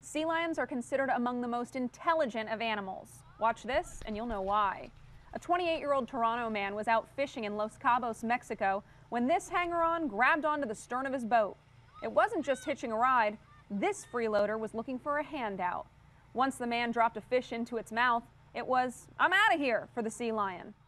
Sea lions are considered among the most intelligent of animals. Watch this and you'll know why. A 28-year-old Toronto man was out fishing in Los Cabos, Mexico, when this hanger-on grabbed onto the stern of his boat. It wasn't just hitching a ride. This freeloader was looking for a handout. Once the man dropped a fish into its mouth, it was, "I'm out of here," for the sea lion.